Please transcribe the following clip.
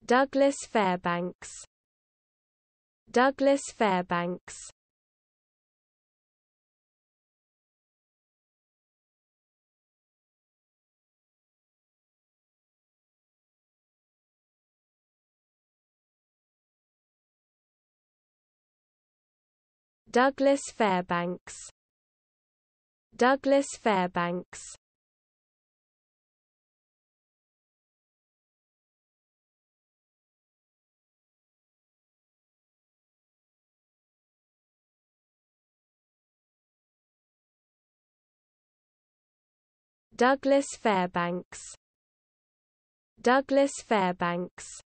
Douglas Fairbanks. Douglas Fairbanks. Douglas Fairbanks. Douglas Fairbanks. Douglas Fairbanks. Douglas Fairbanks.